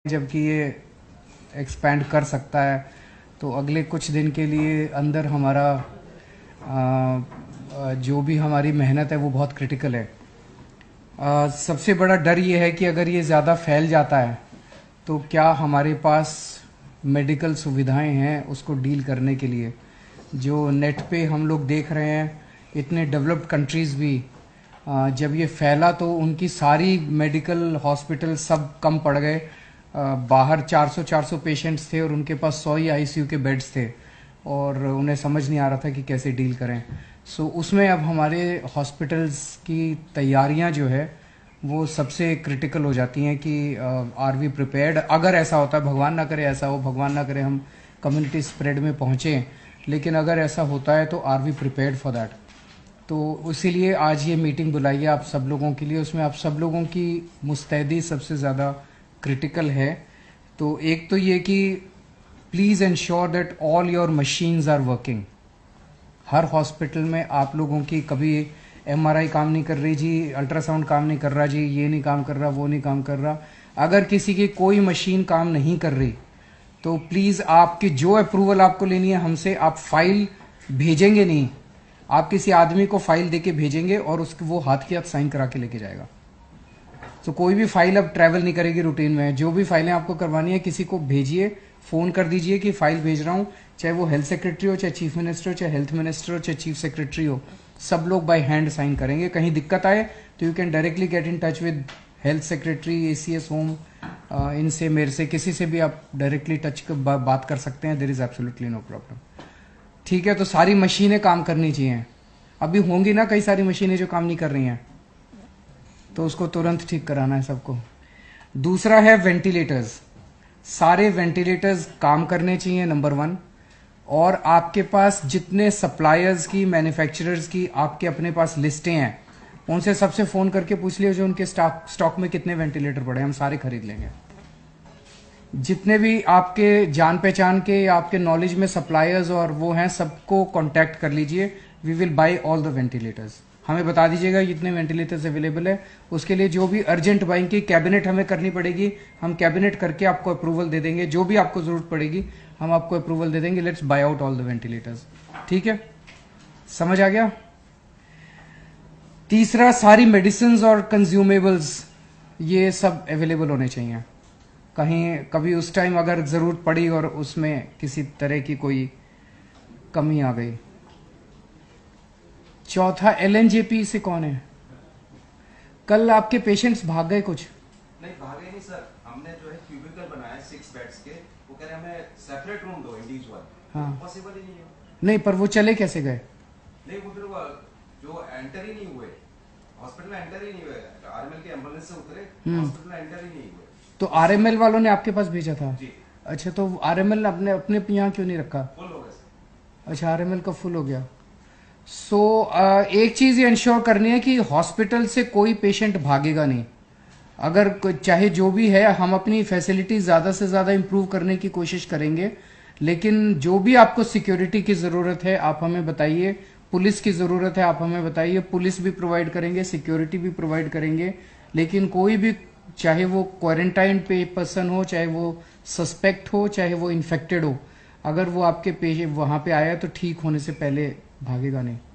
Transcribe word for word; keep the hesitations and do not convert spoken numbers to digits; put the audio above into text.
जबकि ये एक्सपैंड कर सकता है, तो अगले कुछ दिन के लिए अंदर हमारा आ, जो भी हमारी मेहनत है वो बहुत क्रिटिकल है। आ, सबसे बड़ा डर ये है कि अगर ये ज़्यादा फैल जाता है तो क्या हमारे पास मेडिकल सुविधाएं हैं उसको डील करने के लिए। जो नेट पे हम लोग देख रहे हैं, इतने डेवलप्ड कंट्रीज़ भी आ, जब ये फैला तो उनकी सारी मेडिकल हॉस्पिटल सब कम पड़ गए। बाहर चार सौ चार सौ पेशेंट्स थे और उनके पास सौ ही आईसीयू के बेड्स थे और उन्हें समझ नहीं आ रहा था कि कैसे डील करें। सो so, उसमें अब हमारे हॉस्पिटल्स की तैयारियां जो है वो सबसे क्रिटिकल हो जाती हैं कि आर वी प्रिपेयर्ड। अगर ऐसा होता है, भगवान ना करे ऐसा हो, भगवान ना करे हम कम्युनिटी स्प्रेड में पहुँचें, लेकिन अगर ऐसा होता है तो are we prepared for that. तो इसीलिए आज ये मीटिंग बुलाई है आप सब लोगों के लिए। उसमें आप सब लोगों की मुस्तैदी सबसे ज़्यादा क्रिटिकल है। तो एक तो ये कि please ensure that all your machines are working. हर हॉस्पिटल में आप लोगों की कभी एमआरआई काम नहीं कर रही जी, अल्ट्रासाउंड काम नहीं कर रहा जी, ये नहीं काम कर रहा, वो नहीं काम कर रहा। अगर किसी की कोई मशीन काम नहीं कर रही तो प्लीज़ आपकी जो अप्रूवल आपको लेनी है हमसे, आप फाइल भेजेंगे नहीं, आप किसी आदमी को फाइल देके भेजेंगे और उसको वो हाथ के हाथ साइन करा के लेके जाएगा। तो कोई भी फाइल अब ट्रैवल नहीं करेगी रूटीन में। जो भी फाइलें आपको करवानी है किसी को भेजिए, फ़ोन कर दीजिए कि फाइल भेज रहा हूँ, चाहे वो हेल्थ सेक्रेटरी हो, चाहे चीफ मिनिस्टर हो, चाहे हेल्थ मिनिस्टर हो, चाहे चीफ सेक्रेटरी हो, सब लोग बाय हैंड साइन करेंगे। कहीं दिक्कत आए तो you can directly get in touch with health secretary, ACS home, इनसे, मेरे से, किसी से भी आप डायरेक्टली टच कर बा, बात कर सकते हैं। There is absolutely no problem. ठीक है, तो सारी मशीनें काम करनी चाहिए। अभी होंगी ना कई सारी मशीनें जो काम नहीं कर रही हैं, तो उसको तुरंत ठीक कराना है सबको। दूसरा है वेंटिलेटर्स। सारे वेंटिलेटर्स काम करने चाहिए, नंबर वन। और आपके पास जितने सप्लायर्स की, मैन्युफैक्चरर्स की आपके अपने पास लिस्टें हैं, उनसे सबसे फ़ोन करके पूछ लियो जो उनके स्टॉक स्टॉक में कितने वेंटिलेटर पड़े, हम सारे खरीद लेंगे। जितने भी आपके जान पहचान के, आपके नॉलेज में सप्लायर्स और वो हैं, सबको कांटेक्ट कर लीजिए। We will buy all the ventilators. हमें बता दीजिएगा कितने वेंटिलेटर्स अवेलेबल है। उसके लिए जो भी अर्जेंट बाइंग की कैबिनेट हमें करनी पड़ेगी, हम कैबिनेट करके आपको अप्रूवल दे देंगे। जो भी आपको जरूरत पड़ेगी हम आपको अप्रूवल दे देंगे। Let's buy out all the ventilators. ठीक है, समझ आ गया। तीसरा, सारी मेडिसिन और कंज्यूमेबल्स ये सब अवेलेबल होने चाहिए। कहीं कभी उस टाइम अगर जरूरत पड़ी और उसमें किसी तरह की कोई कमी आ गई। चौथा, एलएनजेपी से कौन है? कल आपके पेशेंट्स भाग गए कुछ? नहीं भागे नहीं सर, हमने जो है क्यूबिकल बनाया सिक्स बेड्स के, वो कह रहे हमें सेपरेट रूम दो इंडिविजुअल। हाँ, पॉसिबल ही नहीं है। नहीं, पर वो चले कैसे गए? नहीं, वो फिर जो एंटर ही नहीं हुए हॉस्पिटल में, एंटर ही नहीं हुए। आरएमएल के एम्बुलेंस से उतरे, हॉस्पिटल में एंटर ही नहीं हुए। तो आरएमएल वालों ने आपके पास भेजा था? जी। अच्छा, तो आरएमएल अपने अपने यहाँ क्यों नहीं रखा? फुल हो गया। अच्छा, आरएमएल का फुल हो गया। सो so, uh, एक चीज ये इंश्योर करनी है कि हॉस्पिटल से कोई पेशेंट भागेगा नहीं। अगर चाहे जो भी है, हम अपनी फैसिलिटी ज्यादा से ज्यादा इंप्रूव करने की कोशिश करेंगे, लेकिन जो भी आपको सिक्योरिटी की जरूरत है आप हमें बताइए। पुलिस की जरूरत है आप हमें बताइए, पुलिस भी प्रोवाइड करेंगे, सिक्योरिटी भी प्रोवाइड करेंगे। लेकिन कोई भी, चाहे वो क्वारंटाइन पे पर्सन हो, चाहे वो सस्पेक्ट हो, चाहे वो इन्फेक्टेड हो, अगर वो आपके पेशेंट वहां पे आया तो ठीक होने से पहले भागेगा नहीं।